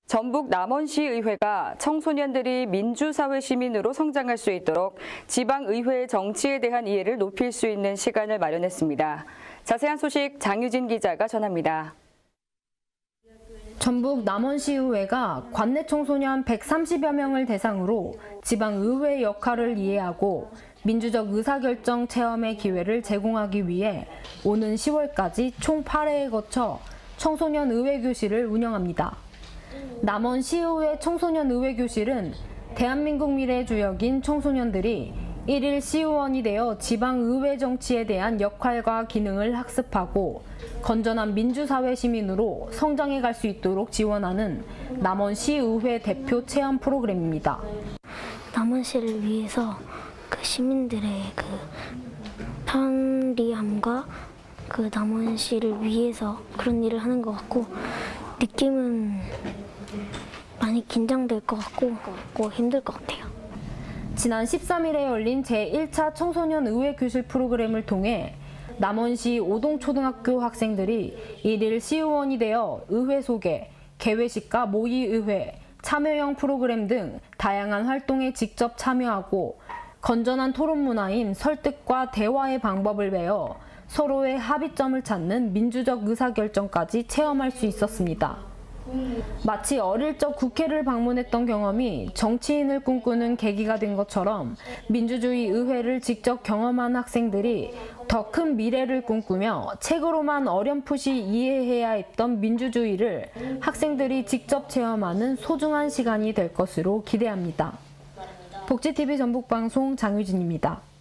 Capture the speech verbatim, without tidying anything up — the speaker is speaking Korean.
전북 남원시의회가 청소년들이 민주사회 시민으로 성장할 수 있도록 지방의회 정치에 대한 이해를 높일 수 있는 시간을 마련했습니다. 자세한 소식 장유진 기자가 전합니다. 전북 남원시의회가 관내 청소년 백삼십여 명을 대상으로 지방의회 역할을 이해하고 민주적 의사결정 체험의 기회를 제공하기 위해 오는 시월까지 총 팔 회에 거쳐 청소년 의회교실을 운영합니다. 남원시의회 청소년의회교실은 대한민국 미래의 주역인 청소년들이 일일 시의원이 되어 지방의회 정치에 대한 역할과 기능을 학습하고 건전한 민주사회 시민으로 성장해 갈 수 있도록 지원하는 남원시의회 대표 체험 프로그램입니다. 남원시를 위해서 그 시민들의 그 편리함과 그 남원시를 위해서 그런 일을 하는 것 같고 느낌은 많이 긴장될 것 같고 힘들 것 같아요. 지난 십삼 일에 열린 제일 차 청소년 의회 교실 프로그램을 통해 남원시 오동초등학교 학생들이 일일 시의원이 되어 의회 소개, 개회식과 모의의회, 참여형 프로그램 등 다양한 활동에 직접 참여하고 건전한 토론 문화인 설득과 대화의 방법을 배워 서로의 합의점을 찾는 민주적 의사결정까지 체험할 수 있었습니다. 마치 어릴 적 국회를 방문했던 경험이 정치인을 꿈꾸는 계기가 된 것처럼 민주주의 의회를 직접 경험한 학생들이 더 큰 미래를 꿈꾸며 책으로만 어렴풋이 이해해야 했던 민주주의를 학생들이 직접 체험하는 소중한 시간이 될 것으로 기대합니다. 복지티비 전북방송 장유진입니다.